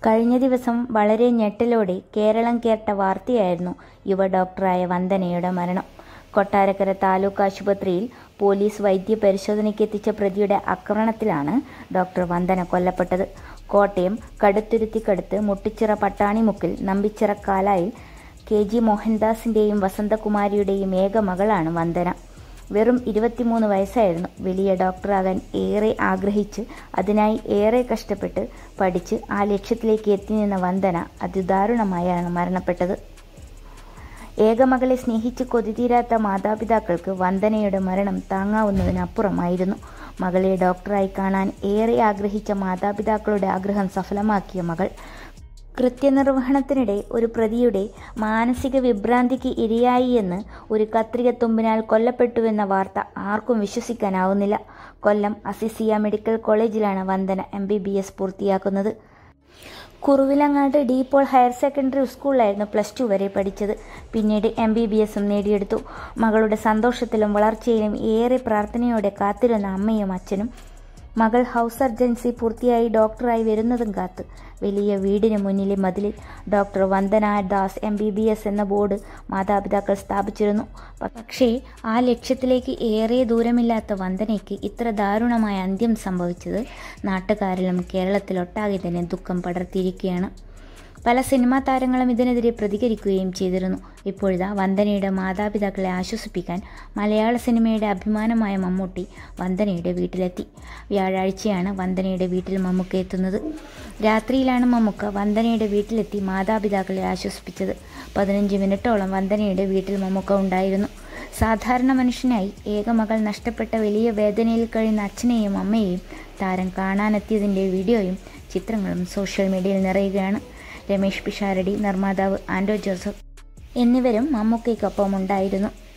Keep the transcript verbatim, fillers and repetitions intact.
കഴിഞ്ഞ ദിവസം വളരെ ഞെട്ടലോടെ കേരളം കേട്ട വാർത്തയായിരുന്നു യുവ ഡോക്ടറായ വന്ദനയുടെ മരണം. കൊട്ടാരക്കര താലൂക്ക് ആശുപത്രിയിൽ പോലീസ് വൈദ്യ പരിശോധനയ്ക്കെത്തിച്ച പ്രതിയുടെ ആക്രമണത്തിലാണ് ഡോക്ടർ വന്ദന കൊല്ലപ്പെട്ടത്. കോട്ടയം കടുത്തുരുത്തിക്കടുത്ത് മുട്ടിച്ചിറ പട്ടാണിമുക്കിൽ നമ്പിച്ചിറ കാലായിൽ കെ ജി മോഹൻദാസിന്റെയും വസന്തകുമാരിയുടെയും ഏക മകളാണ് വന്ദന. വെറും ഇരുപത്തിമൂന്ന് വയസ്സായിരുന്നു. വലിയ ഡോക്ടറാകാൻ ഏറെ ആഗ്രഹിച്ച് അതിനായി ഏറെ കഷ്ടപ്പെട്ട് പഠിച്ച് ആ ലക്ഷ്യത്തിലേക്ക് എത്തി നിന്ന വന്ദന അതിദാരുണമായാണ് മരണപ്പെട്ടത്. ഏകമകളെ സ്നേഹിച്ച് കൊതിതീരാത്ത മാതാപിതാക്കൾക്ക് വന്ദനയുടെ മരണം താങ്ങാവുന്നതിനപ്പുറമായിരുന്നു. മകളെ ഡോക്ടറായി കാണാൻ ഏറെ ആഗ്രഹിച്ച മാതാപിതാക്കളുടെ ആഗ്രഹം സഫലമാക്കിയ മകൾ കൃത്യനിർവഹണത്തിനിടെ ഒരു പ്രതിയുടെ മാനസിക വിഭ്രാന്തിക്ക് ഇരയായി എന്ന് ഒരു കത്രികത്തുമ്പിനാൽ കൊല്ലപ്പെട്ടുവെന്ന വാർത്ത ആർക്കും വിശ്വസിക്കാനാവുന്നില്ല. കൊല്ലം അസിസിയ മെഡിക്കൽ കോളേജിലാണ് Vandana M B B S പൂർത്തിയാക്കുന്നത്. കുറുവിലങ്ങാട് ഡീപോൾ ഹയർ സെക്കൻഡറി സ്കൂളിലായിരുന്നു പ്ലസ് ടു വരെ പഠിച്ചത്. പിന്നീട് എം ബി ബി എസും നേടിയെടുത്തു. മകളുടെ സന്തോഷത്തിലും വളർച്ചയിലും ഏറെ പ്രാർത്ഥനയോടെ കാത്തിരുന്ന അമ്മയും അച്ഛനും മകൾ ഹൗസ് സർജൻസി പൂർത്തിയായി ഡോക്ടറായി വരുന്നതും കാത്ത് വലിയ വീടിന് മുന്നിലെ മതിലിൽ doctor Vandana Das M B B S എന്ന ബോർഡ് മാതാപിതാക്കൾ സ്ഥാപിച്ചിരുന്നു. പക്ഷേ ആ ലക്ഷ്യത്തിലേക്ക് ഏറെ ദൂരമില്ലാത്ത വന്ദനയ്ക്ക് ഇത്ര ദാരുണമായ അന്ത്യം സംഭവിച്ചത് നാട്ടുകാരിലും കേരളത്തിലൊട്ടാകെ തന്നെ ദുഃഖം പടർത്തിയിരിക്കുകയാണ്. പല സിനിമാ താരങ്ങളും ഇതിനെതിരെ പ്രതികരിക്കുകയും ചെയ്തിരുന്നു. ഇപ്പോഴിതാ വന്ദനയുടെ മാതാപിതാക്കളെ ആശ്വസിപ്പിക്കാൻ മലയാള സിനിമയുടെ അഭിമാനമായ മമ്മൂട്ടി വന്ദനയുടെ വീട്ടിലെത്തി. വ്യാഴാഴ്ചയാണ് വന്ദനയുടെ വീട്ടിൽ മമ്മൂക്ക എത്തുന്നത്. രാത്രിയിലാണ് മമ്മൂക്ക വന്ദനയുടെ വീട്ടിലെത്തി മാതാപിതാക്കളെ ആശ്വസിപ്പിച്ചത്. പതിനഞ്ച് മിനിറ്റോളം വന്ദനയുടെ വീട്ടിൽ മമ്മൂക്ക ഉണ്ടായിരുന്നു. സാധാരണ മനുഷ്യനായി ഏകമകൾ നഷ്ടപ്പെട്ട വലിയ വേദനയിൽ കഴിയുന്ന അച്ഛനെയും അമ്മയെയും താരം കാണാനെത്തിയതിൻ്റെ വീഡിയോയും ചിത്രങ്ങളും സോഷ്യൽ മീഡിയയിൽ നിറയുകയാണ്. രമേഷ് പിഷാരടി, നിർമ്മാതാവ് ആൻഡോ ജോസഫ് എന്നിവരും മമ്മൂക്കയ്ക്കൊപ്പം ഉണ്ടായിരുന്നു.